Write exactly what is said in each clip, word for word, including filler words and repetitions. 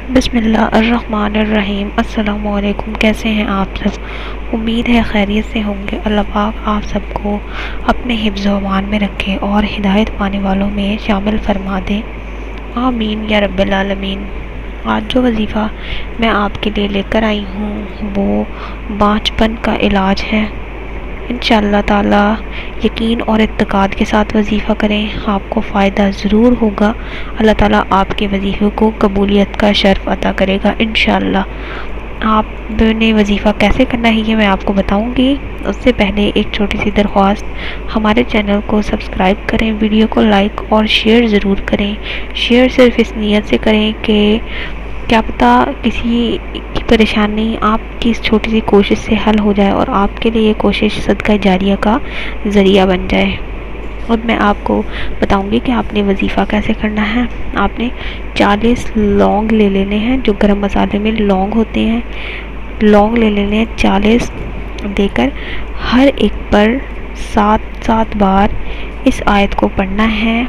بسم اللہ الرحمن الرحیم۔ السلام علیکم، کیسے ہیں آپ سب؟ امید ہے خیریت سے ہوں گے۔ اللہ پاک آپ سب کو اپنے حفظ و امان میں رکھے اور ہدایت پانے والوں میں شامل فرما دے، آمین یا رب العالمین۔ آج جو وظیفہ میں آپ کے لیے لے کر آئی ہوں وہ بانجھپن کا علاج ہے۔ انشاءاللہ تعالی یقین اور اعتقاد کے ساتھ وظیفہ کریں، آپ کو فائدہ ضرور ہوگا۔ اللہ تعالیٰ آپ کے وظیفے کو قبولیت کا شرف عطا کرے گا انشاءاللہ۔ آپ نے وظیفہ کیسے کرنا ہے یہ میں آپ کو بتاؤں گی۔ اس سے پہلے ایک چھوٹی سی درخواست، ہمارے چینل کو سبسکرائب کریں، ویڈیو کو لائک اور شیئر ضرور کریں۔ شیئر صرف اس نیت سے کریں کہ کیا پتہ کسی کی پریشانی آپ کی اس چھوٹی سی کوشش سے حل ہو جائے اور آپ کے لیے یہ کوشش صدقہ جاریہ کا ذریعہ بن جائے۔ اور میں آپ کو بتاؤں گی کہ آپ نے وظیفہ کیسے کرنا ہے۔ آپ نے چالیس لونگ لے لینے ہیں، جو گرم مسالے میں لونگ ہوتے ہیں، لونگ لے لینے ہیں چالیس، دے کر ہر ایک پر سات سات بار اس آیت کو پڑھنا ہے۔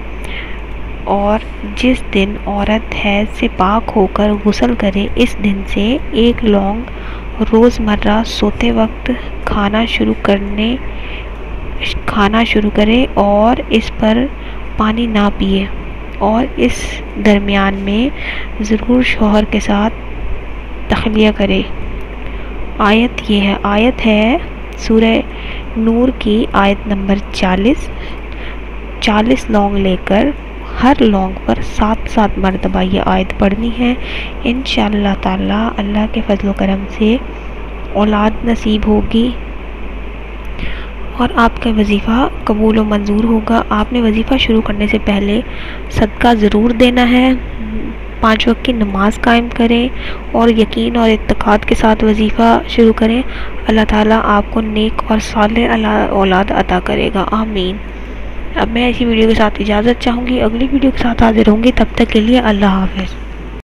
اور جس دن عورت حیض سے پاک ہو کر غسل کرے، اس دن سے ایک لونگ روزمرہ سوتے وقت کھانا شروع کرنے کھانا شروع کرے اور اس پر پانی نہ پیے، اور اس درمیان میں ضرور شوہر کے ساتھ تخلیہ کرے۔ آیت یہ ہے آیت ہے سورہ نور کی آیت نمبر چالیس۔ چالیس لونگ لے کر ہر لونگ پر سات سات مرتبہ یہ آیت پڑھنی ہے۔ انشاءاللہ تعالی اللہ کے فضل و کرم سے اولاد نصیب ہوگی اور آپ کا وظیفہ قبول و منظور ہوگا۔ آپ نے وظیفہ شروع کرنے سے پہلے صدقہ ضرور دینا ہے، پانچ وقت کی نماز قائم کریں اور یقین اور اعتقاد کے ساتھ وظیفہ شروع کریں۔ اللہ تعالیٰ آپ کو نیک اور صالح اولاد عطا کرے گا، آمین۔ اب میں اسی ویڈیو کے ساتھ اجازت چاہوں گی، اگلی ویڈیو کے ساتھ حاضر ہوں گی، تب تک کے لیے اللہ حافظ۔